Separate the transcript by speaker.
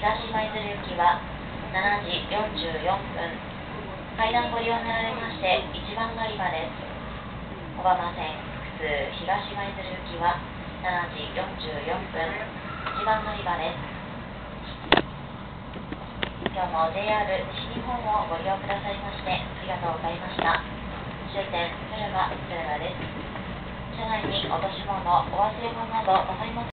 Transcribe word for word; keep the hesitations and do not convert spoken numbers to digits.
Speaker 1: 東舞鶴行きはしちじよんじゅうよんぷん。階段ご利用になられましていちばん乗り場です。小浜線普通東舞鶴行きはしちじよんじゅうよんぷん、いちばん乗り場です。今日も ジェイアール 西日本をご利用くださいましてありがとうございました。終点敦賀敦賀です。車内に落とし物、お忘れ物などございません